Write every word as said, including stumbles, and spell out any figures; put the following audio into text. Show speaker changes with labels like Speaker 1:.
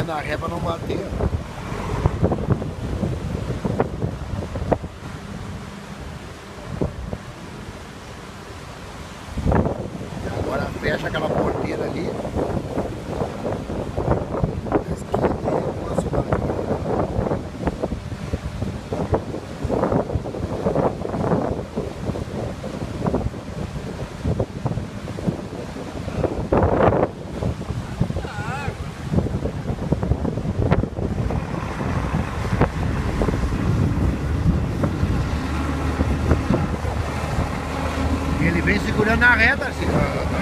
Speaker 1: segurando a ré pra não bater. Agora fecha aquela porteira ali. Ele vem segurando a reta, assim,